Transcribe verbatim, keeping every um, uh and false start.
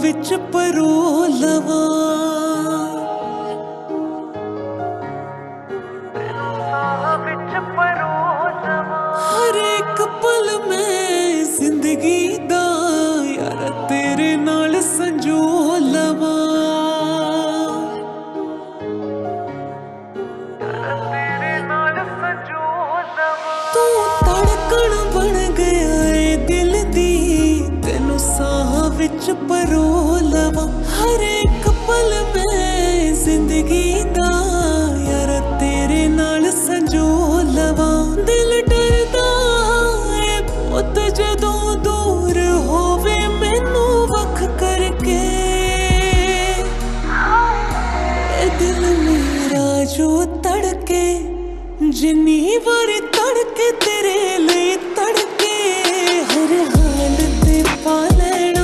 विच परोलवा हर एक पल में जिंदगी दा यार तेरे नाल संजो लवा तू धड़कन बन गया है दिल दी तेनू साह विच परोलवा हर एक पल में जिंदगी दा यार तेरे नाल संजो लवा दिल डरदा है बहुत जदों दूर होवे मैनू वख करके ए दिल मेरा जो तड़के जिन्नी बारी तड़के तेरे लिए तड़के हर हाल ते पा लेना